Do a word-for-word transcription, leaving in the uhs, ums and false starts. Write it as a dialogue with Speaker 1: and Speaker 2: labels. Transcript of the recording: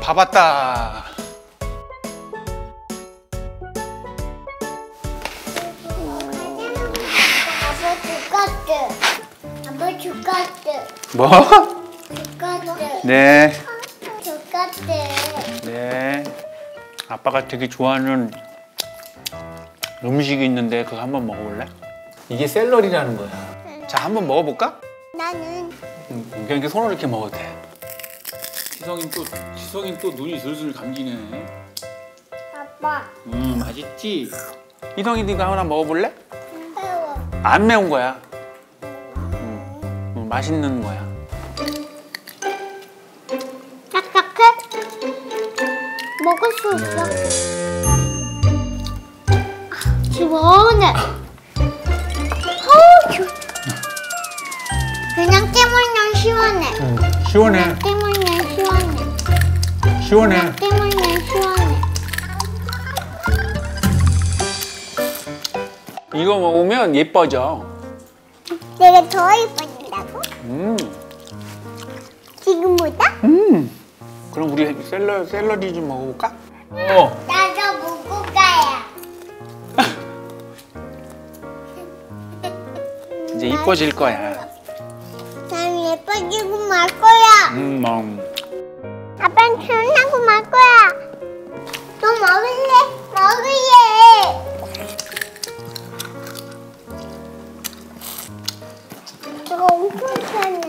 Speaker 1: 밥 왔다.
Speaker 2: 아빠 죽겠대. 아빠 죽겠대.
Speaker 1: 뭐?
Speaker 2: 죽겠대.
Speaker 1: 네.
Speaker 2: 죽겠대.
Speaker 1: 네. 아빠가 되게 좋아하는 음식이 있는데 그거 한번 먹어볼래? 이게 샐러리라는 거야. 자, 한번 먹어볼까?
Speaker 2: 나는
Speaker 1: 응, 그냥 이렇게 손으로 이렇게 먹어도 돼. 지성이 또, 지성이 또 눈이 슬슬 감기네.
Speaker 2: 아빠
Speaker 1: 음, 맛있지? 희성이 네가 하나 먹어볼래?
Speaker 2: 매워.
Speaker 1: 안 매운 거야. 음, 음, 맛있는 거야.
Speaker 2: 딱딱해? 먹을 수 있어. 시원해. 어우, 좋다. 그냥 깨물면 시원해.
Speaker 1: 음, 시원해.
Speaker 2: 깨물면 시원해.
Speaker 1: 시원해.
Speaker 2: 깨물면 시원해.
Speaker 1: 이거 먹으면 예뻐져.
Speaker 2: 내가 더 예뻐진다고?
Speaker 1: 음,
Speaker 2: 지금보다?
Speaker 1: 음. 그럼 우리 샐러, 샐러리 좀 먹어볼까? 어.
Speaker 2: 나도 먹고 가야.
Speaker 1: 이제 이뻐질 거야.
Speaker 2: 난 예뻐지고 말 거야.
Speaker 1: 음, 음.
Speaker 2: 아빠는 태어나고 말 거야. 너 먹을래? 먹을래. 이거 엄청 편해.